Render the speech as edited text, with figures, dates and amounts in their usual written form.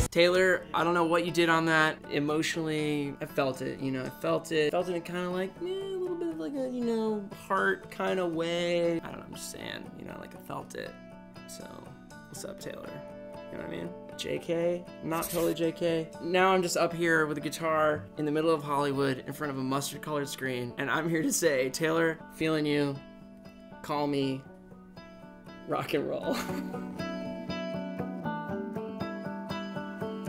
Taylor, I don't know what you did on that. Emotionally, I felt it, you know, I felt it in kind of like, a little bit of like a, you know, heart kind of way. I don't know, I'm just saying, you know, like I felt it. So, what's up, Taylor? You know what I mean? JK, not totally JK. Now I'm just up here with a guitar in the middle of Hollywood in front of a mustard colored screen, and I'm here to say, Taylor, feeling you, call me, rock and roll.